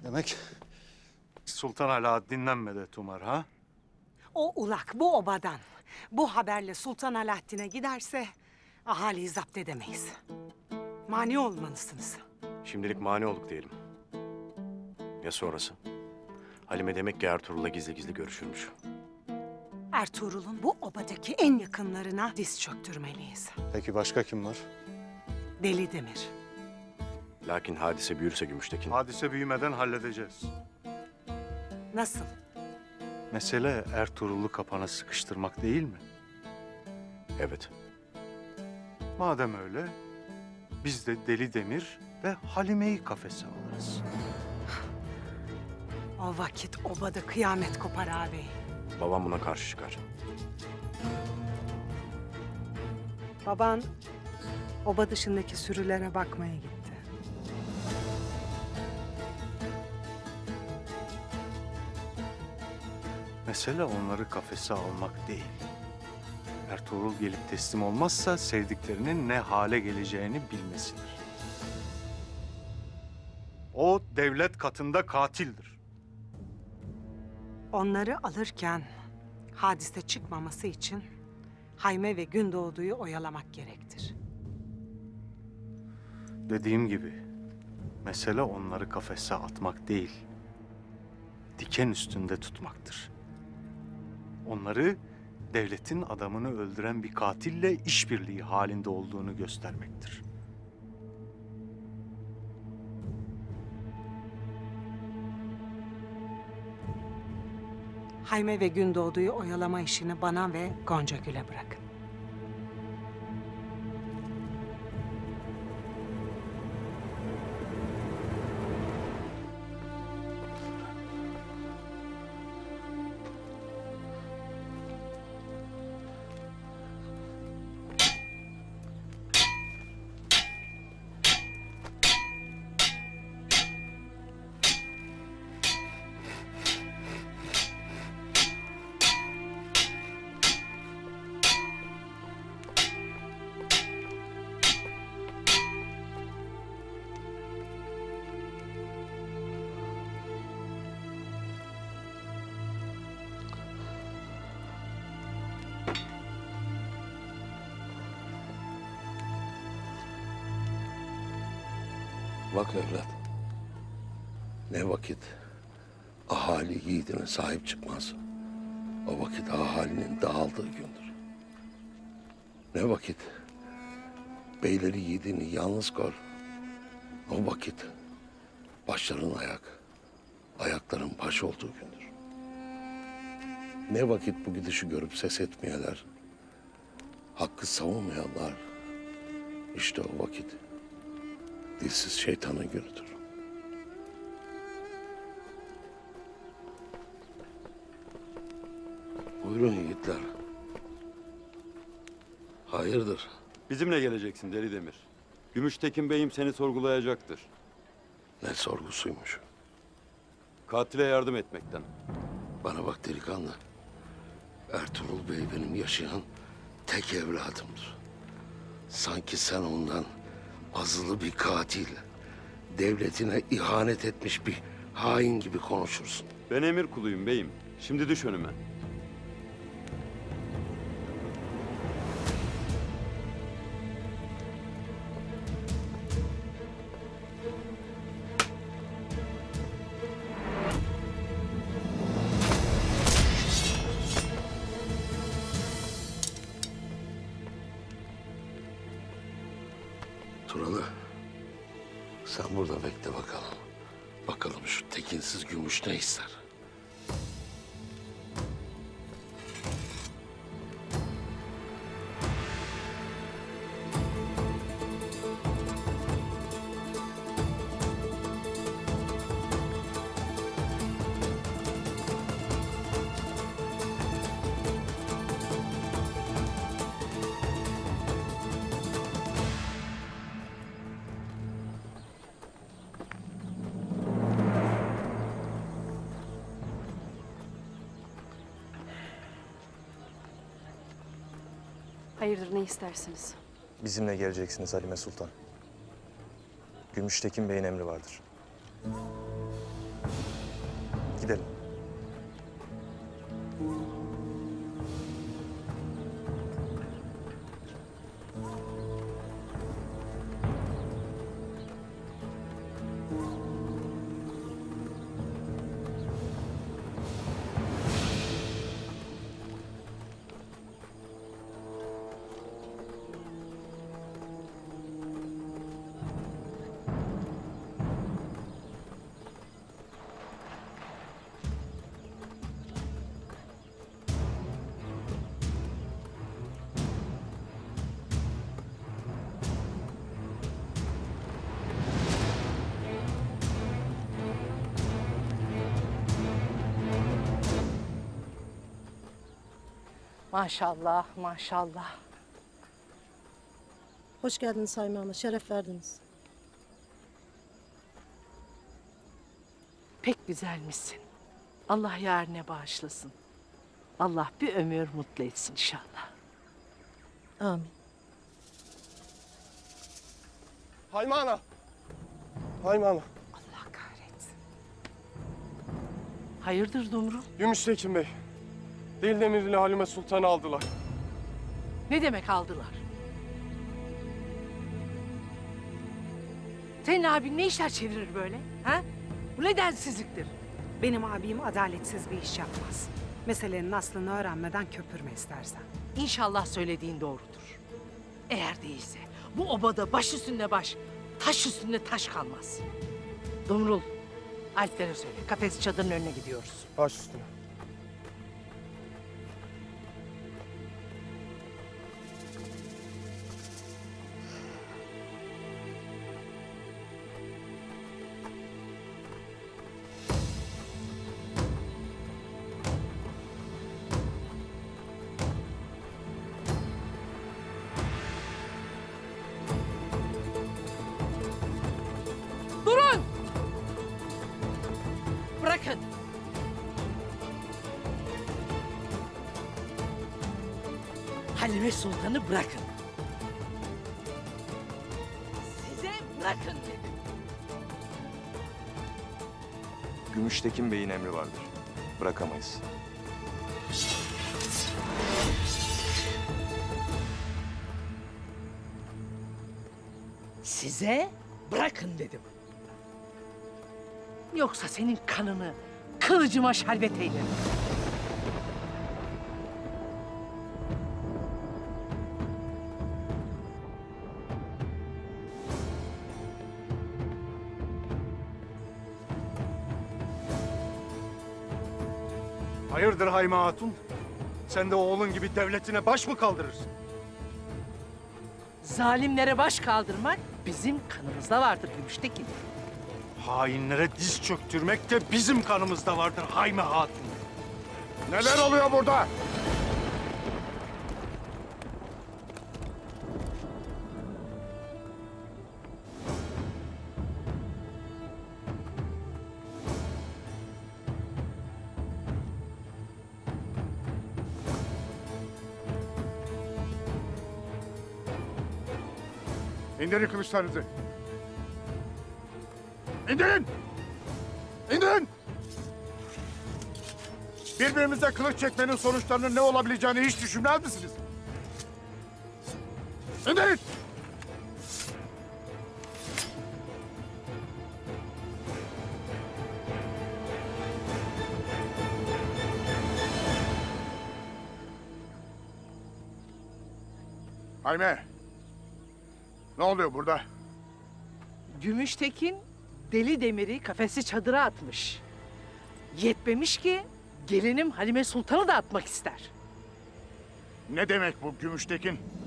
Demek Sultan Alaaddin'den medet umar ha? O ulak bu obadan bu haberle Sultan Alaaddin'e giderse ahaliyi zapt edemeyiz. Mani olmalısınız. Şimdilik mani olduk diyelim. Ya sonrası? Halime demek ki Ertuğrul'la gizli gizli görüşürmüş. Ertuğrul'un bu obadaki en yakınlarına diz çöktürmeliyiz. Peki başka kim var? Deli Demir. Lakin hadise büyürse Gümüştekin... Hadise büyümeden halledeceğiz. Nasıl? Mesele Ertuğrul'u kapana sıkıştırmak değil mi? Evet. Madem öyle, biz de Deli Demir ve Halime'yi kafese alırız. O vakit obada kıyamet kopar ağabey. Babam buna karşı çıkar. Baban oba dışındaki sürülere bakmaya gitti. Mesele onları kafese almak değil. Ertuğrul gelip teslim olmazsa sevdiklerinin ne hale geleceğini bilmesidir. O devlet katında katildir. Onları alırken hadise çıkmaması için Hayme ve Gündoğdu'yu oyalamak gerektir. Dediğim gibi, mesele onları kafese atmak değil, diken üstünde tutmaktır. Onları devletin adamını öldüren bir katille işbirliği halinde olduğunu göstermektir. Hayme ve Gündoğdu'yu oyalama işini bana ve Gonca Gül'e bırakın. Bak evlat, ne vakit ahali yiğidine sahip çıkmaz, o vakit ahalinin dağıldığı gündür. Ne vakit beyleri yiğidini yalnız kor, o vakit başların ayak, ayakların baş olduğu gündür. Ne vakit bu gidişi görüp ses etmeyeler, hakkı savunmayanlar, işte o vakit dilsiz şeytanın günüdür. Buyurun yiğitler. Hayırdır? Bizimle geleceksin Deli Demir. Gümüştekin Bey'im seni sorgulayacaktır. Ne sorgusuymuş? Katile yardım etmekten. Bana bak delikanlı. Ertuğrul Bey benim yaşayan tek evladımdır. Sanki sen ondan azılı bir katil, devletine ihanet etmiş bir hain gibi konuşursun. Ben emir kuluyum beyim. Şimdi düş önüme. Turalı, sen burada bekle bakalım. Bakalım şu tekinsiz Gümüş ne ister? Hayırdır, ne istersiniz? Bizimle geleceksiniz Halime Sultan. Gümüştekin Bey'in emri vardır. Gidelim. Maşallah, maşallah. Hoş geldiniz Sayın Hanım, şeref verdiniz. Pek güzelmişsin. Allah yarine bağışlasın. Allah bir ömür mutlu etsin inşallah. Amin. Hayma ana. Hayma ana. Allah kahretsin. Hayırdır Dumru? Gümüştekin Bey. Dildemir ile Halime Sultan'ı aldılar. Ne demek aldılar? Senin abin ne işler çevirir böyle? Ha? Bu ne densizliktir? Benim abim adaletsiz bir iş yapmaz. Meselenin aslını öğrenmeden köpürme istersen. İnşallah söylediğin doğrudur. Eğer değilse bu obada baş üstünde baş, taş üstünde taş kalmaz. Dumrul, Alplere söyle. Kafes çadırın önüne gidiyoruz. Baş üstüne. Durun! Bırakın. Halime Sultan'ı bırakın. Size bırakın dedim. Gümüştekin Bey'in emri vardır. Bırakamayız. Size bırakın dedim. Yoksa senin kanını kılıcıma şerbet eylerim. Hayırdır Hayme Hatun? Sen de oğlun gibi devletine baş mı kaldırırsın? Zalimlere baş kaldırmak bizim kanımızda vardır Gümüştekin. Hainlere diz çöktürmek de bizim kanımızda vardır Hayme Hatun. Neler oluyor burada? İndirin kılıçlarınızı. İndirin! İndirin! Birbirimize kılıç çekmenin sonuçlarının ne olabileceğini hiç düşünmez misiniz? İndirin! Hayme! Ne oluyor burada? Gümüştekin Deli Demir'i kafesi çadıra atmış. Yetmemiş ki gelinim Halime Sultan'ı da atmak ister. Ne demek bu Gümüştekin?